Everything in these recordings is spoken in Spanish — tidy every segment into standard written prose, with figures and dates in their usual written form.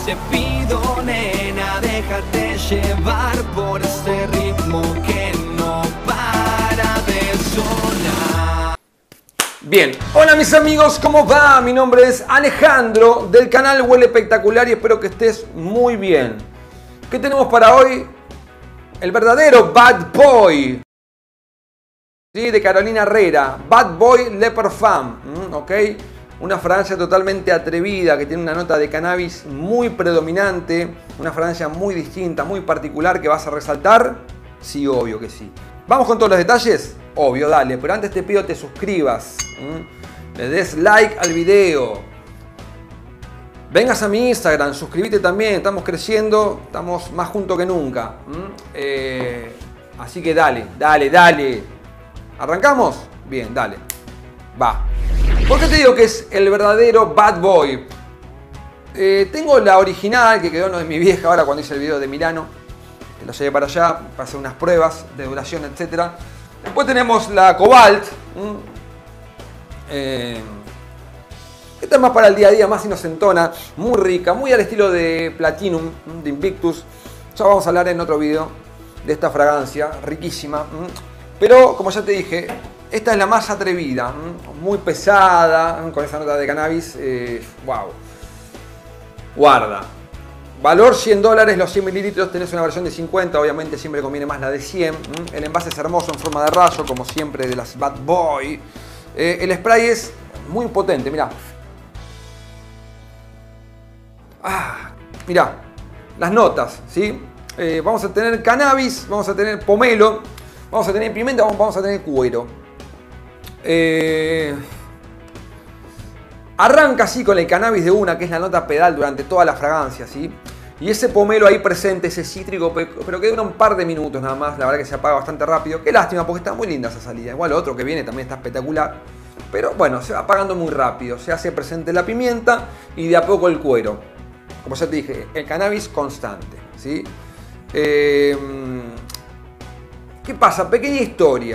te pido, nena, déjate llevar por este ritmo que no para de sonar. Bien, hola mis amigos, ¿cómo va? Mi nombre es Alejandro del canal Huele Espectacular y espero que estés muy bien. ¿Qué tenemos para hoy? El verdadero Bad Boy, ¿sí? De Carolina Herrera, Bad Boy Le Parfum, ¿ok? Una fragancia totalmente atrevida que tiene una nota de cannabis muy predominante, una fragancia muy distinta, muy particular que vas a resaltar. Sí, obvio que sí. ¿Vamos con todos los detalles? Obvio, dale, pero antes te pido te suscribas, le des like al video, vengas a mi Instagram, suscríbete también, estamos creciendo, estamos más juntos que nunca. Así que dale. ¿Arrancamos? Bien, dale. Va. ¿Por qué te digo que es el verdadero Bad Boy? Tengo la original que quedó en mi vieja ahora cuando hice el video de Milano. Que lo llevé para allá, para hacer unas pruebas de duración, etc. Después tenemos la Cobalt. Esta es más para el día a día, más inocentona, muy rica, muy al estilo de Platinum, de Invictus. Ya vamos a hablar en otro video de esta fragancia, riquísima. Pero, como ya te dije, esta es la más atrevida, muy pesada, con esa nota de cannabis. Wow. Guarda. Valor $100, los 100 mililitros, tenés una versión de 50, obviamente siempre conviene más la de 100. El envase es hermoso en forma de rayo, como siempre de las Bad Boy. El spray es muy potente, mirá. Mirá, las notas, ¿sí? Vamos a tener cannabis, vamos a tener pomelo, vamos a tener pimienta, vamos a tener cuero. Arranca así con el cannabis de una, que es la nota pedal durante toda la fragancia, ¿sí? Y ese pomelo ahí presente, ese cítrico, pero que dura un par de minutos nada más, la verdad que se apaga bastante rápido. Qué lástima, porque está muy linda esa salida. Igual lo otro que viene también está espectacular. Pero bueno, se va apagando muy rápido. Se hace presente la pimienta y de a poco el cuero. Como ya te dije, el cannabis constante, ¿sí? ¿Qué pasa? Pequeña historia.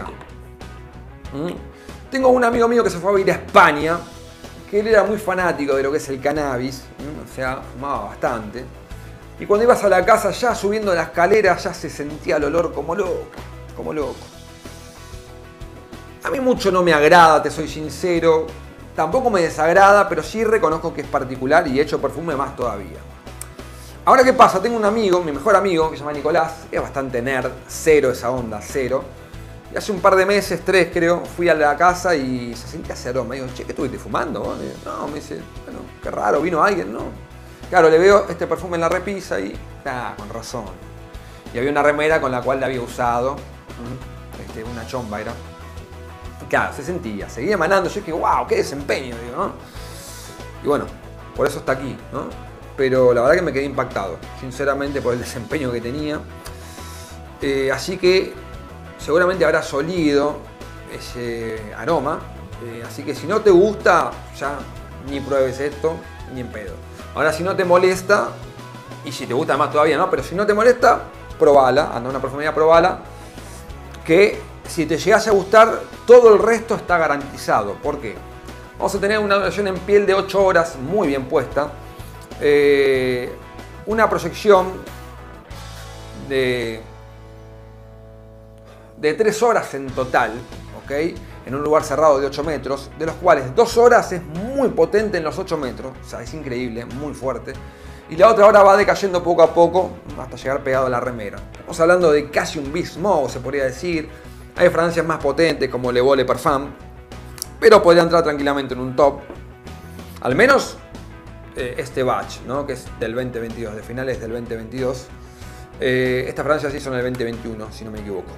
Tengo un amigo mío que se fue a vivir a España, que él era muy fanático de lo que es el cannabis, o sea, fumaba bastante. Y cuando ibas a la casa, ya subiendo la escalera, ya se sentía el olor como loco, como loco. A mí mucho no me agrada, te soy sincero. Tampoco me desagrada, pero sí reconozco que es particular y he hecho perfume más todavía. Ahora, ¿qué pasa? Tengo un amigo, mi mejor amigo, que se llama Nicolás, que es bastante nerd, cero esa onda, cero. Y hace un par de meses, 3 creo, fui a la casa y se sentía ese aroma. Digo, che, ¿qué estuviste fumando vos? No, me dice, bueno, qué raro, vino alguien, ¿no? Claro, le veo este perfume en la repisa y, con razón. Y había una remera con la cual la había usado, una chomba era. Claro, se sentía, seguía emanando. Yo dije, wow, qué desempeño, digo, ¿no? Y bueno, por eso está aquí, ¿no? Pero la verdad que me quedé impactado, sinceramente, por el desempeño que tenía. Así que seguramente habrás olido ese aroma. Así que si no te gusta, ya ni pruebes esto, ni en pedo. Ahora, si no te molesta, y si te gusta más todavía, ¿no? Pero si no te molesta, probala, anda a una perfumería, probala. Que si te llegase a gustar, todo el resto está garantizado. ¿Por qué? Vamos a tener una duración en piel de 8 horas, muy bien puesta. Una proyección de 3 horas en total, ¿ok? En un lugar cerrado de 8 metros, de los cuales 2 horas es muy potente en los 8 metros. O sea, es increíble, muy fuerte. Y la otra hora va decayendo poco a poco hasta llegar pegado a la remera. Estamos hablando de casi un Beast Mode, se podría decir. Hay fragancias más potentes como Le Beau Le Parfum, pero podría entrar tranquilamente en un top. Al menos este batch, ¿no? Que es del 2022, de finales del 2022. Estas fragancias sí son del 2021, si no me equivoco.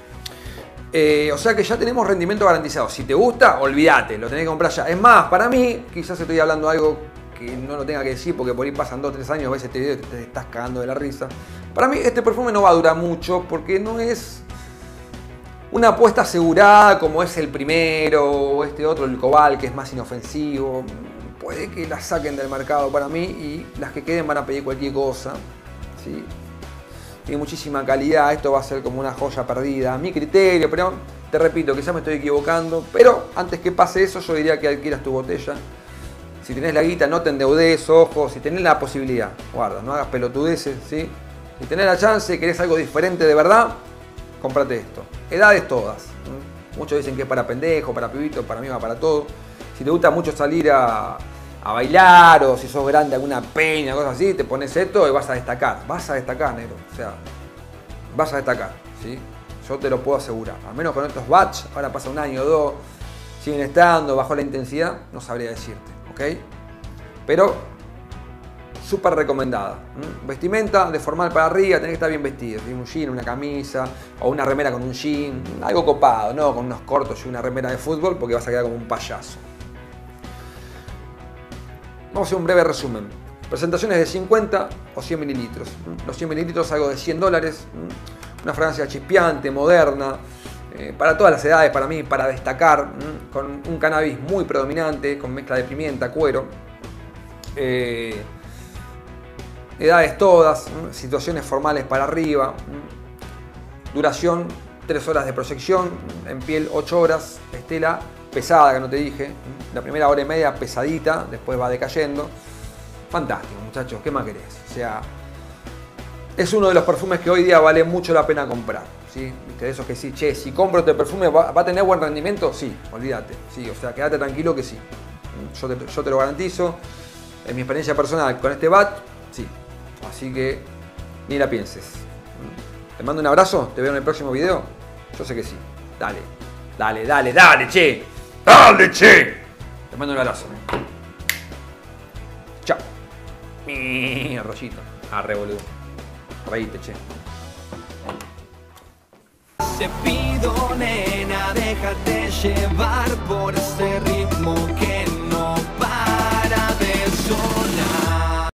O sea que ya tenemos rendimiento garantizado. Si te gusta, olvídate, lo tenés que comprar ya. Es más, para mí, quizás estoy hablando de algo que no lo tenga que decir porque por ahí pasan 2 o 3 años, ves este video y te estás cagando de la risa. Para mí este perfume no va a durar mucho porque no es una apuesta asegurada como es el primero o este otro, el Cobalt, que es más inofensivo. Puede que la saquen del mercado para mí y las que queden van a pedir cualquier cosa, ¿sí? Tiene muchísima calidad, esto va a ser como una joya perdida a mi criterio, pero te repito, quizás me estoy equivocando. Pero antes que pase eso, yo diría que adquieras tu botella. Si tenés la guita, no te endeudes, ojo. Si tenés la posibilidad, guarda, no hagas pelotudeces, ¿sí? Si tenés la chance y querés algo diferente de verdad, cómprate esto. Edades todas. Muchos dicen que es para pendejos, para pibitos, para mí va para todo. Si te gusta mucho salir a bailar o si sos grande alguna peña, cosas así, te pones esto y vas a destacar. Vas a destacar, negro. O sea, vas a destacar, ¿sí? Yo te lo puedo asegurar. Al menos con estos batch, ahora pasa un año o dos, siguen estando, bajó la intensidad, no sabría decirte, ¿ok? Pero súper recomendada. Vestimenta de formal para arriba, tenés que estar bien vestido. Un jean, una camisa o una remera con un jean, algo copado, no con unos cortos y una remera de fútbol porque vas a quedar como un payaso. Vamos a hacer un breve resumen. Presentaciones de 50 o 100 mililitros. Los 100 mililitros algo de $100. Una fragancia chispeante, moderna, para todas las edades, para mí, para destacar, con un cannabis muy predominante, con mezcla de pimienta, cuero. Edades todas, situaciones formales para arriba, duración 3 horas de proyección, en piel 8 horas, estela pesada que no te dije, la primera hora y media pesadita, después va decayendo. Fantástico, muchachos, ¿qué más querés? O sea, es uno de los perfumes que hoy día vale mucho la pena comprar, ¿sí? ¿Viste? De esos que sí, che, si compro este perfume, ¿va a tener buen rendimiento? Sí, olvídate, sí, o sea, quédate tranquilo que sí. Yo te lo garantizo, en mi experiencia personal con este bat, sí. Así que ni la pienses. Te mando un abrazo, te veo en el próximo video. Yo sé que sí. Dale, dale, dale, dale, che. Dale, che. Te mando un abrazo. Chao. Rollito. Arre, boludo. Reíte, che. Te pido, nena, déjate llevar por este ritmo que